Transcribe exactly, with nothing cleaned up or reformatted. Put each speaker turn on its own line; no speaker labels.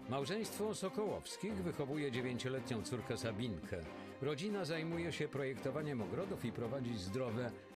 Małżeństwo Sokołowskich wychowuje dziewięcioletnią córkę Sabinkę. Rodzina zajmuje się projektowaniem ogrodów i prowadzi zdrowe,